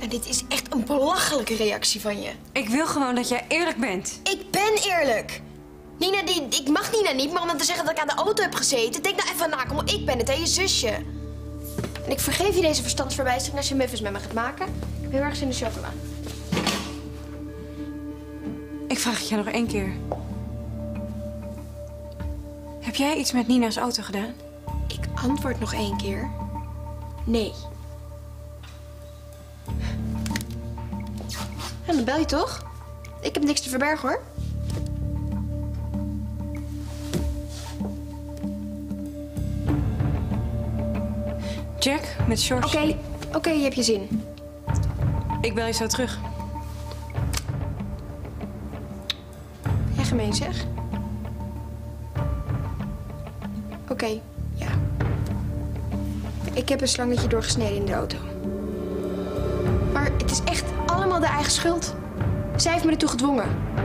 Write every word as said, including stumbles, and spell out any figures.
Nou, dit is echt een belachelijke reactie van je. Ik wil gewoon dat jij eerlijk bent. Ik ben eerlijk. Nina, die, ik mag Nina niet, maar om dan te zeggen dat ik aan de auto heb gezeten... Denk nou even na, kom, ik ben het, hè, je zusje. En ik vergeef je deze verstandsverbijstering als je muffins met me gaat maken. Ik heb heel erg zin in de chocola. Ik vraag het je nog één keer. Heb jij iets met Nina's auto gedaan? Ik antwoord nog één keer. Nee. En dan bel je toch? Ik heb niks te verbergen, hoor. Jack, met George. Oké, okay, oké, okay, je hebt je zin. Ik bel je zo terug. Jij gemeen, zeg. Oké, okay, ja. Ik heb een slangetje doorgesneden in de auto. Maar het is echt allemaal de eigen schuld. Zij heeft me ertoe gedwongen.